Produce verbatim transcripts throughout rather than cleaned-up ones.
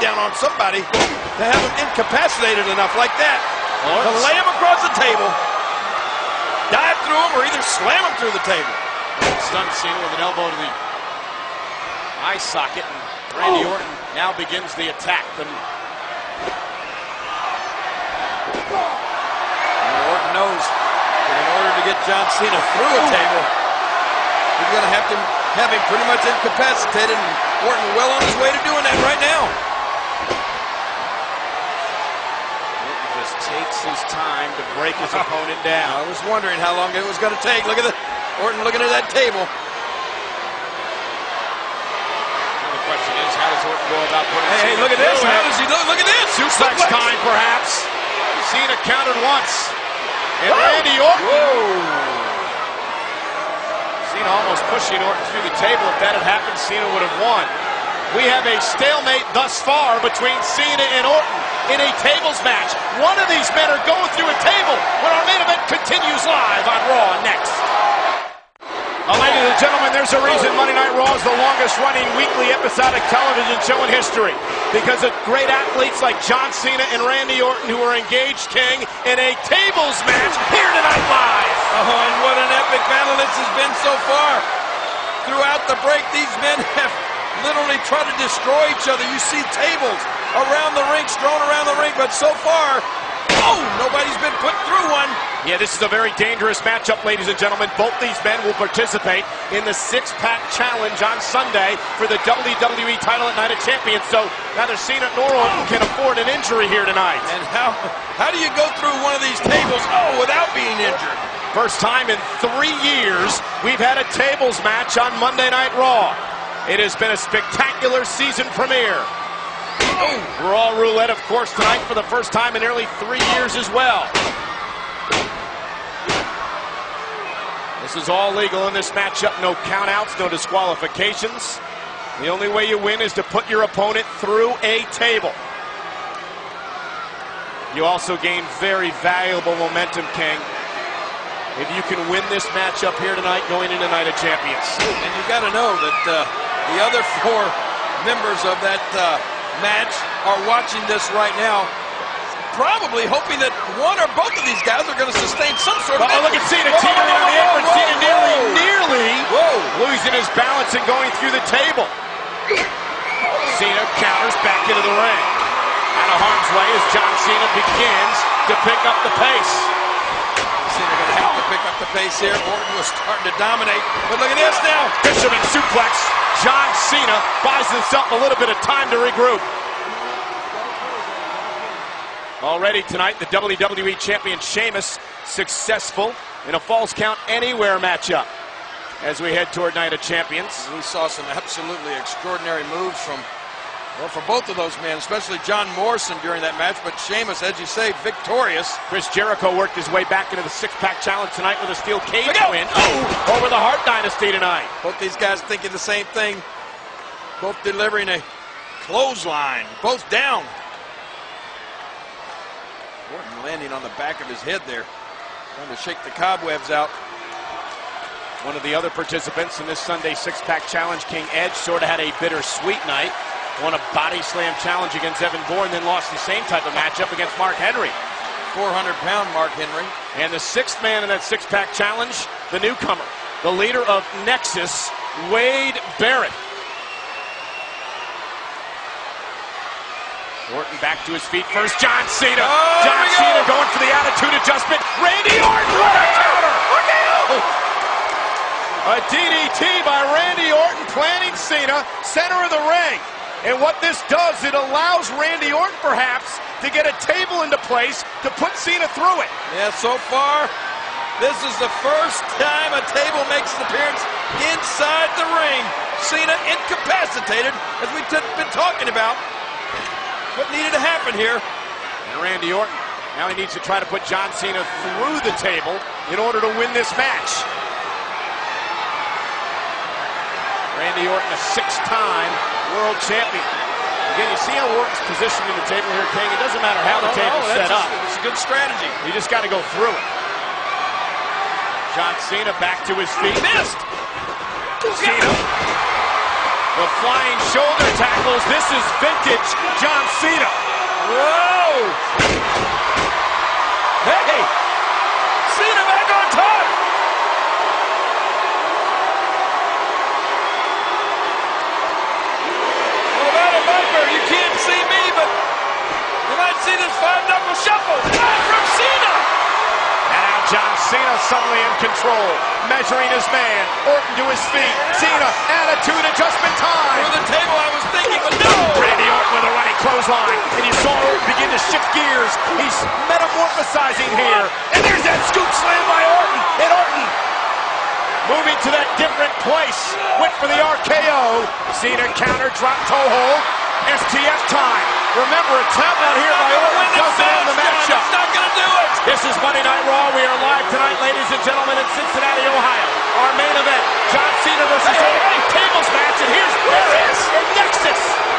down on somebody to have him incapacitated enough like that. To lay him across the table, dive through him, or either slam him through the table. Stun Cena with an elbow to the eye socket, and Randy oh. Orton now begins the attack. And Orton knows that in order to get John Cena through a table, he's going to have to have him pretty much incapacitated, and Orton well on his way to doing that right now. Orton just takes his time to break his opponent down. I was wondering how long it was going to take. Look at the Orton looking at that table. The question is, how does Orton go about putting Hey, hey look at this. How does he look? Look at this. Suplex time, perhaps. Cena countered once. And Whoa. Randy Orton. Whoa. Cena almost pushing Orton through the table. If that had happened, Cena would have won. We have a stalemate thus far between Cena and Orton in a tables match. One of these men are going through a table when our main event continues live on Raw next. Well, ladies and gentlemen, there's a reason Monday Night Raw is the longest-running weekly episodic television show in history. Because of great athletes like John Cena and Randy Orton, who are engaged, King, in a tables match here tonight live. Oh, and what an epic battle this has been so far. Throughout the break, these men have literally tried to destroy each other. You see tables around the ring, strewn around the ring, but so far, oh, nobody's been put through one. Yeah, this is a very dangerous matchup, ladies and gentlemen. Both these men will participate in the six-pack challenge on Sunday for the W W E title at Night of Champions. So neither Cena nor Orton can afford an injury here tonight. And how how do you go through one of these tables, oh, without being injured? First time in three years we've had a tables match on Monday Night Raw. It has been a spectacular season premiere. Oh, Raw Roulette, of course, tonight for the first time in nearly three years as well. This is all legal in this matchup. No countouts, no disqualifications. The only way you win is to put your opponent through a table. You also gain very valuable momentum, King, if you can win this matchup here tonight going into Night of Champions. And you got to know that uh, the other four members of that uh, match are watching this right now, probably hoping that one or both of these guys are going to sustain some sort of... Oh, look at Cena teetering on the apron. Cena nearly, nearly whoa. losing his balance and going through the table. Cena counters back into the ring. Out of harm's way as John Cena begins to pick up the pace. Cena going to have to pick up the pace here. Orton was starting to dominate, but look at this now. Fisherman suplex. John Cena buys himself a little bit of time to regroup. Already tonight, the W W E Champion Sheamus successful in a Falls Count Anywhere matchup as we head toward Night of Champions. We saw some absolutely extraordinary moves from, well, for both of those men, especially John Morrison during that match, but Sheamus, as you say, victorious. Chris Jericho worked his way back into the six-pack challenge tonight with a steel cage win oh, over the Hart Dynasty tonight. Both these guys thinking the same thing, both delivering a clothesline, both down. Orton landing on the back of his head there, trying to shake the cobwebs out. One of the other participants in this Sunday six-pack challenge, King Edge, sort of had a bittersweet night. Won a body slam challenge against Evan Bourne, then lost the same type of matchup against Mark Henry. four hundred pound Mark Henry. And the sixth man in that six-pack challenge, the newcomer, the leader of Nexus, Wade Barrett. Orton back to his feet first. John Cena. Oh, John Cena go. going for the attitude adjustment. Randy Orton, what a counter! Look out! A D D T by Randy Orton planting Cena, center of the ring. And what this does, it allows Randy Orton perhaps to get a table into place to put Cena through it. Yeah, so far, this is the first time a table makes an appearance inside the ring. Cena incapacitated, as we've been talking about. What needed to happen here? And Randy Orton, now he needs to try to put John Cena through the table in order to win this match. Randy Orton, a six-time world champion. Again, you see how Orton's positioned in the table here, King. It doesn't matter how the table's set up. It's a good strategy. You just got to go through it. John Cena back to his feet. Missed! Cena. The flying shoulder tackles. This is vintage Edge, John Cena. Whoa! Hey! Cena back on top! Well, about a Viper, you can't see me, but you might see this five-knuckle shuffle. Ah, from Cena! And now John Cena suddenly in control, measuring his man. Orton to his feet. Cena, attitude adjustment time. Through the table, I was thinking, but no! Randy Orton with a running clothesline, and you saw Orton begin to shift gears. He's metamorphosizing here, and there's that scoop slam by Orton, and Orton moving to that different place. Went for the R K O. Cena counter, drop toe hold. S T F time. Remember, a tap out here by Orton doesn't end the matchup. It's not going to do it! This is Monday Night Raw. We are live tonight, ladies and gentlemen, in Cincinnati, Ohio. Our main event, John Cena versus Hey, Orton. hey. Tables match, and here's Barrett and Nexus.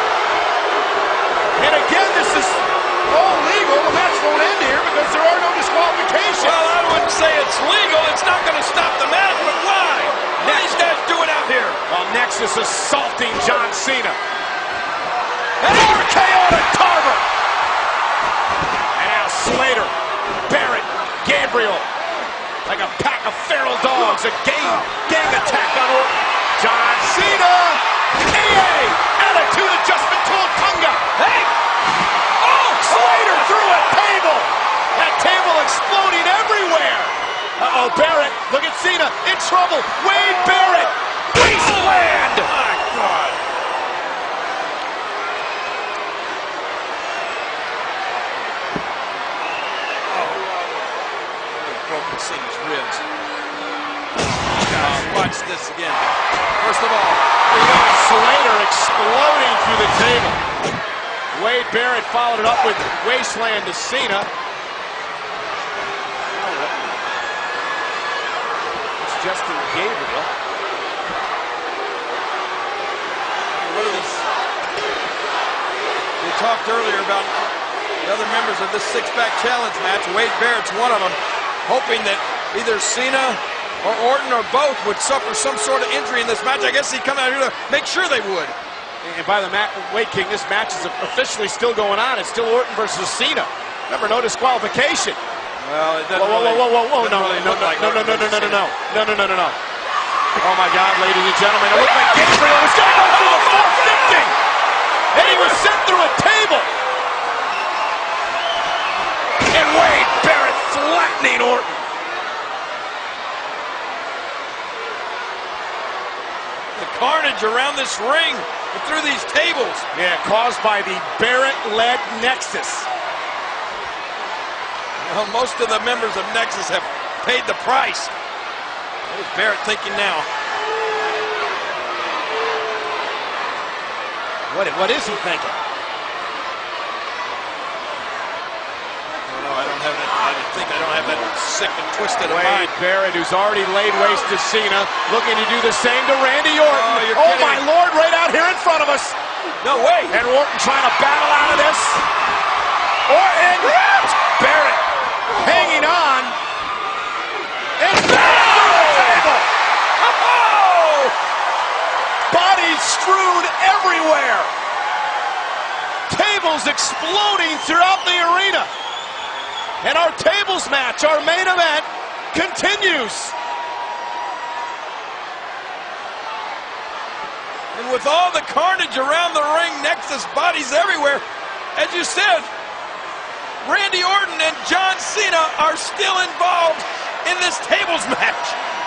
And again, this is all legal. The match won't end here because there are no disqualifications. Well, I wouldn't say it's legal. It's not going to stop the match, but why? What are these guys doing out here? While Nexus assaulting John Cena. And R K O to Tarver. And now Slater, Barrett, Gabriel. Like a pack of feral dogs. A gang, gang attack on Orton. John Cena. A A. Attitude adjustment to Otunga. Hey! Oh! Slater through a table. That table exploding everywhere. Uh-oh, Barrett. Look at Cena. In trouble. Wade Barrett. Wasteland. Oh, my God. Broken Cena's ribs. Guys, watch this again. First of all, Slater exploding through the table. Wade Barrett followed it up with Wasteland to Cena. It's Justin Gabriel. what are these? We talked earlier about the other members of this six-pack challenge match. Wade Barrett's one of them, hoping that either Cena or Orton or both would suffer some sort of injury in this match. I guess he'd come out here to make sure they would. And by the way, King, this match is officially still going on. It's still Orton versus Cena. Remember, no disqualification. Well, it doesn't Whoa, whoa, really, whoa, whoa, whoa, doesn't no, really no, look no, like no, no, Orton no, no, no, versus no, Cena. no, no, no, no, no. Oh my God, ladies and gentlemen, it looked like Gabriel was going to go through the four fifty, and he was sent through a table. And Wade Barrett flattening Orton. The carnage around this ring and through these tables. Yeah, caused by the Barrett-led Nexus. Well, most of the members of Nexus have paid the price. What is Barrett thinking now? What, what is he thinking? I don't know. I don't have that. I think I don't have that sick and twisted of Wade mind. Barrett, who's already laid waste to Cena, looking to do the same to Randy Orton. Oh, you're Oh, kidding. my Lord, right out here in front of us. No way. And Orton trying to battle out of this. Orton, Barrett hanging on. And Barrett through the table. Oh! Bodies strewn everywhere. Tables exploding throughout the arena. And our tables match, our main event, continues. And with all the carnage around the ring, Nexus bodies everywhere, as you said, Randy Orton and John Cena are still involved in this tables match.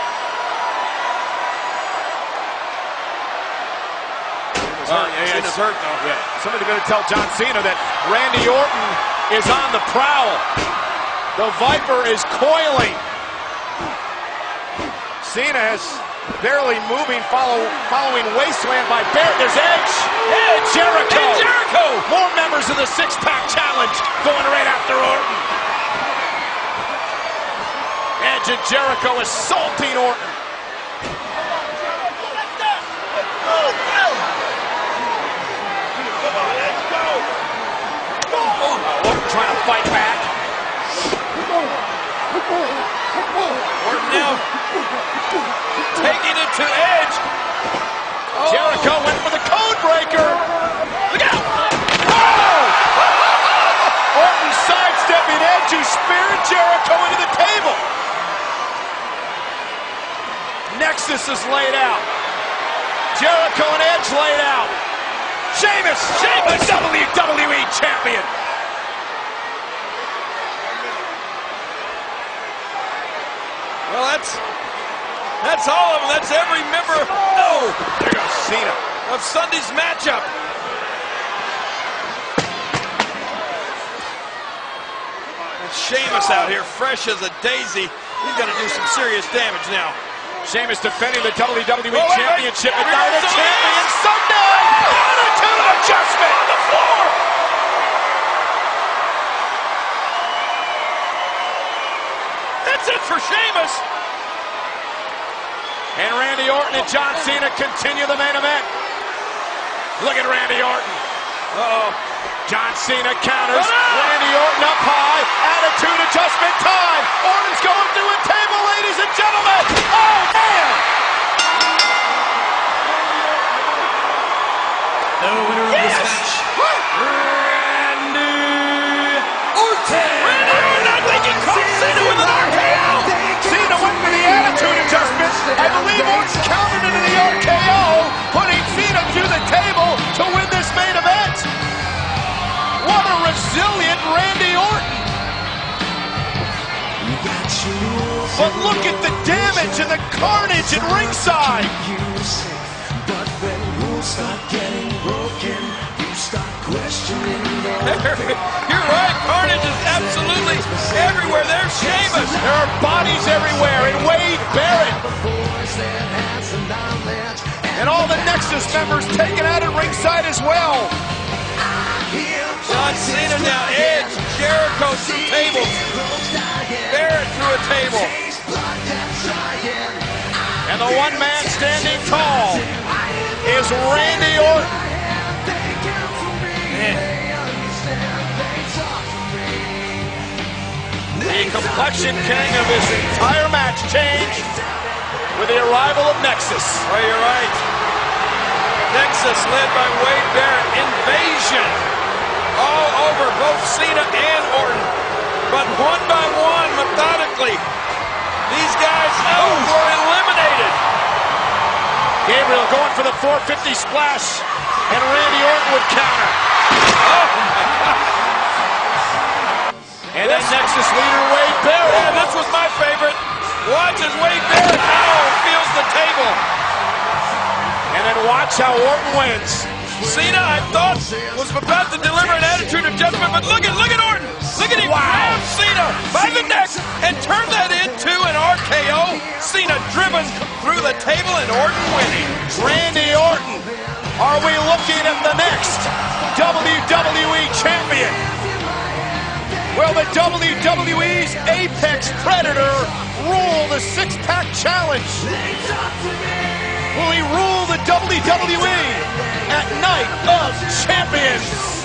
Uh, yeah, Cena's hurt, though. Yeah. Somebody better tell John Cena that Randy Orton is on the prowl. The Viper is coiling. Cena is barely moving, follow, following Wasteland by Barrett. There's Edge. Edge Jericho. And Jericho. More members of the six-pack challenge going right after Orton. Edge and Jericho assaulting Orton. Orton trying to fight back. Orton now taking it to Edge. Oh. Jericho went for the code breaker. Look out! Nexus is laid out. Jericho and Edge laid out. Sheamus, Sheamus, W W E champion. Well, that's that's all of them. That's every member. Oh, there goes Cena of Sunday's matchup. And Sheamus out here, fresh as a daisy. He's going to do some serious damage now. Sheamus defending the W W E oh, wait, Championship. wait. And now the champion Sunday. Attitude adjustment on the floor. That's it for Sheamus. And Randy Orton and John Cena continue the main event. Look at Randy Orton. Uh-oh. John Cena counters. Oh, no! Randy Orton up high. Attitude adjustment time. Orton's going through a table, ladies and gentlemen. Oh, man! The winner of Yes! this match, Randy Orton. Randy Orton, I think he caught Cena with an R K O. Cena went for the attitude adjustment. I believe Orton countered into the R K O, putting Cena through the table to win this main event. What a resilient Randy Orton. But look at the damage and the carnage at ringside. But when rules start getting broken, you start questioning them. You're right, carnage is absolutely everywhere. There's Sheamus. There are bodies everywhere, and Wade Barrett. And all the Nexus members taken out at ringside as well. John Cena now, Edge, Jericho through tables. Barrett through a table. And the one man standing tall is Randy Orton. The complexion king of his entire match changed with the arrival of Nexus. Oh, you're right. Nexus led by Wade Barrett. Invasion all over both Cena and Orton. But one by one, methodically, these guys oh, were eliminated. Gabriel going for the four fifty splash, and Randy Orton would counter. Oh, and then Nexus leader Wade Barrett. Yeah, this was my favorite. Watch as Wade Barrett now feels the table. And then watch how Orton wins. Cena, I thought, was about to deliver an attitude adjustment, but look at look at Orton. Look at him Wow. grab Cena by the neck and turn that into an R K O. Cena driven through the table and Orton winning. Randy Orton, are we looking at the next W W E champion? Will the W W E's Apex Predator rule the six-pack challenge? Will he rule the W W E at Night of Champions?